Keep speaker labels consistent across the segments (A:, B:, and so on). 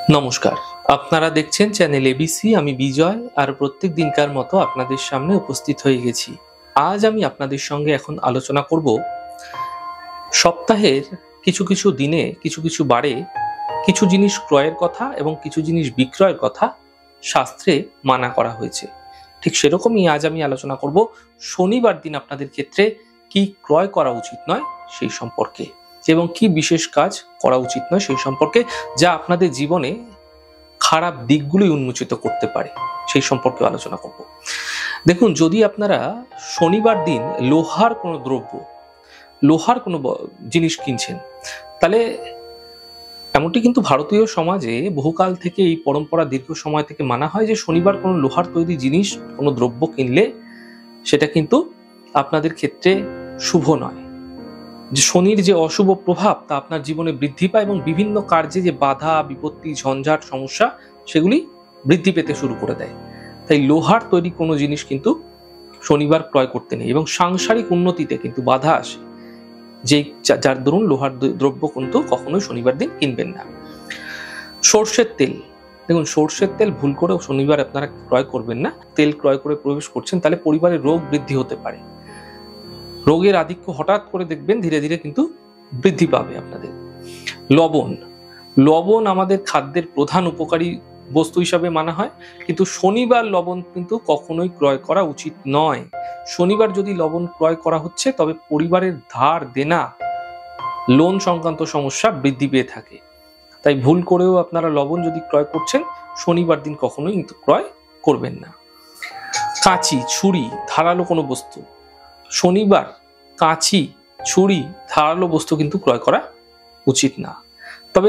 A: নমস্কার, আপনারা দেখছেন চ্যানেল এবিসি। আমি বিজয়, আর প্রত্যেক দিনকার মতো আপনাদের সামনে উপস্থিত হয়ে গেছি। আজ আমি আপনাদের সঙ্গে এখন আলোচনা করব সপ্তাহের কিছু কিছু দিনে, কিছু কিছু বারে কিছু জিনিস ক্রয়ের কথা এবং কিছু জিনিস বিক্রয়ের কথা শাস্ত্রে মানা করা হয়েছে। ঠিক সেরকমই আজ আমি আলোচনা করব শনিবার দিন আপনাদের ক্ষেত্রে কি ক্রয় করা উচিত নয় সেই সম্পর্কে, এবং কি বিশেষ কাজ করা উচিত নয় সেই সম্পর্কে, যা আপনাদের জীবনে খারাপ দিকগুলি উন্মোচিত করতে পারে সেই সম্পর্কে আলোচনা করব। দেখুন, যদি আপনারা শনিবার দিন লোহার কোনো দ্রব্য, লোহার কোনো জিনিস কিনছেন, তাহলে এমনটি কিন্তু ভারতীয় সমাজে বহুকাল থেকে এই পরম্পরা দীর্ঘ সময় থেকে মানা হয় যে শনিবার কোনো লোহার তৈরি জিনিস, কোনো দ্রব্য কিনলে সেটা কিন্তু আপনাদের ক্ষেত্রে শুভ নয়। যে শনির যে অশুভ প্রভাব তা আপনার জীবনে বৃদ্ধি পায় এবং বিভিন্ন কার্যে যে বাধা, বিপত্তি, ঝঞ্ঝাট, সমস্যা সেগুলি বৃদ্ধি পেতে শুরু করে দেয়। তাই লোহার তৈরি কোনো জিনিস কিন্তু শনিবার ক্রয় করতে নেই, এবং সাংসারিক উন্নতিতে কিন্তু বাধা আসে যে যার দরুন লোহার দ্রব্য কিন্তু কখনোই শনিবার দিন কিনবেন না। সর্ষের তেল, দেখুন সর্ষের তেল ভুল করেও শনিবার আপনারা ক্রয় করবেন না। তেল ক্রয় করে প্রবেশ করছেন তাহলে পরিবারে রোগ বৃদ্ধি হতে পারে। রোগের আধিক্য হঠাৎ করে দেখবেন ধীরে ধীরে কিন্তু বৃদ্ধি পাবে আপনাদের। লবণ, লবণ আমাদের খাদ্যের প্রধান উপকারী বস্তু হিসাবে মানা হয়, কিন্তু শনিবার লবণ কিন্তু কখনোই ক্রয় করা উচিত নয়। শনিবার যদি লবণ ক্রয় করা হচ্ছে তবে পরিবারের ধার দেনা, লোন সংক্রান্ত সমস্যা বৃদ্ধি পেয়ে থাকে। তাই ভুল করেও আপনারা লবণ যদি ক্রয় করছেন শনিবার দিন কখনোই কিন্তু ক্রয় করবেন না। কাঁচি, ছুরি, ধারালো কোনো বস্তু, শনিবার কাঁচি, ছুরি, ধারালো বস্তু কিন্তু ক্রয় করা উচিত না। তবে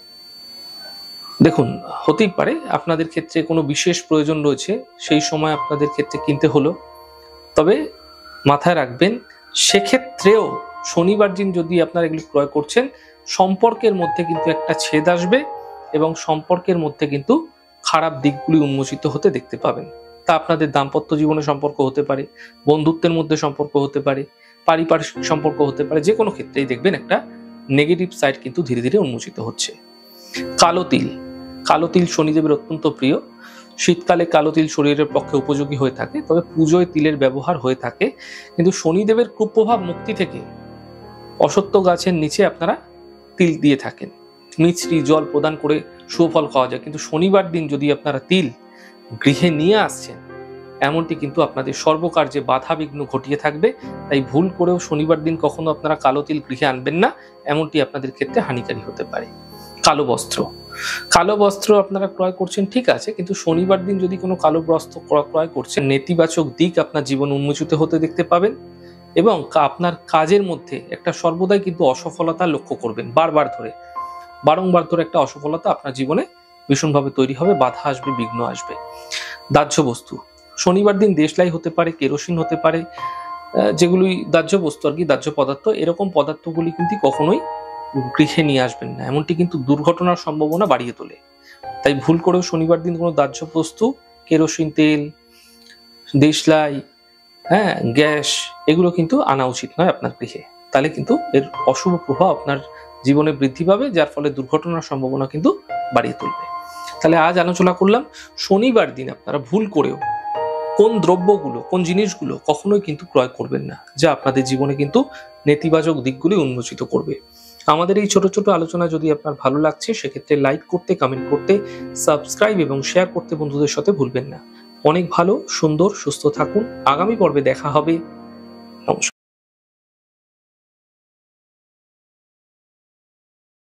A: দেখুন, হতেই পারে আপনাদের ক্ষেত্রে কোনো বিশেষ প্রয়োজন রয়েছে, সেই সময় আপনাদের ক্ষেত্রে কিনতে হলো। তবে মাথায় রাখবেন, সেক্ষেত্রেও শনিবার দিন যদি আপনারা এগুলি ক্রয় করছেন, সম্পর্কের মধ্যে কিন্তু একটা ছেদ আসবে এবং সম্পর্কের মধ্যে কিন্তু খারাপ দিকগুলি উন্মোচিত হতে দেখতে পাবেন। তা আপনাদের দাম্পত্য জীবনে সম্পর্ক হতে পারে, বন্ধুত্বের মধ্যে সম্পর্ক হতে পারে, পারিপার্শ্বিক সম্পর্ক হতে পারে, যে কোনো ক্ষেত্রেই দেখবেন একটা নেগেটিভ সাইড কিন্তু ধীরে ধীরে উন্মোচিত হচ্ছে। কালো তিল, কালো তিল শনিদেবের অত্যন্ত প্রিয়। শীতকালে কালো তিল শরীরের পক্ষে উপযোগী হয়ে থাকে, তবে পুজোয় তিলের ব্যবহার হয়ে থাকে। কিন্তু শনিদেবের কুপ্রভাব মুক্তি থেকে অশ্বত্থ গাছের নিচে আপনারা তিল দিয়ে থাকেন, মিছরি জল প্রদান করে সুফল পাওয়া যায়। কিন্তু শনিবার দিন যদি আপনারা তিল গৃহে নিয়ে আসছেন, এমনটি কিন্তু আপনাদের সর্বকার্যে বাধা বিঘ্ন ঘটিয়ে থাকবে। তাই ভুল করেও শনিবার দিন কখনো আপনারা কালো তিল গৃহে আনবেন না, এমনটি আপনাদের ক্ষেত্রে হানিকারী হতে পারে। কালো বস্ত্র, কালো বস্ত্র আপনারা ক্রয় করছেন ঠিক আছে, কিন্তু শনিবার দিন যদি কোনো কালো বস্ত্র ক্রয় করছেন, নেতিবাচক দিক আপনার জীবন উন্মোচিত হতে দেখতে পাবেন এবং আপনার কাজের মধ্যে একটা সর্বদাই কিন্তু অসফলতা লক্ষ্য করবেন। বারংবার ধরে একটা অসফলতা আপনার জীবনে ভীষণভাবে তৈরি হবে, বাধা আসবে, বিঘ্ন আসবে। দাহ্য বস্তু, শনিবার দিন দেশলাই হতে পারে, কেরোসিন হতে পারে, যেগুলি দাহ্য বস্তু আর কি, দাহ্য পদার্থ, এরকম পদার্থগুলি কিন্তু কখনোই গৃহে নিয়ে আসবেন না, এমনটি কিন্তু দুর্ঘটনার সম্ভাবনা বাড়িয়ে তোলে। তাই ভুল করেও শনিবার দিন কোনো দাহ্য বস্তু, কেরোসিন তেল, দেশলাই, গ্যাস, এগুলো কিন্তু আনা উচিত নয় আপনার গৃহে। তাহলে কিন্তু এর অশুভ প্রভাব আপনার জীবনে বৃদ্ধি পাবে, যার ফলে দুর্ঘটনার সম্ভাবনা কিন্তু বাড়িয়ে তুলবে। তাহলে আজ আলোচনা করলাম শনিবার দিন আপনারা ভুল করেও কোন দ্রব্যগুলো, কোন জিনিসগুলো কখনোই কিন্তু ক্রয় করবেন না, যা আপনাদের জীবনে কিন্তু নেতিবাচক দিকগুলি উন্মোচিত করবে। আমাদের এই ছোট ছোট আলোচনা যদি আপনার ভালো লাগছে, সেক্ষেত্রে লাইক করতে, কমেন্ট করতে, সাবস্ক্রাইব এবং শেয়ার করতে বন্ধুদের সাথে ভুলবেন না। অনেক ভালো, সুন্দর, সুস্থ থাকুন। আগামী পর্বে দেখা হবে।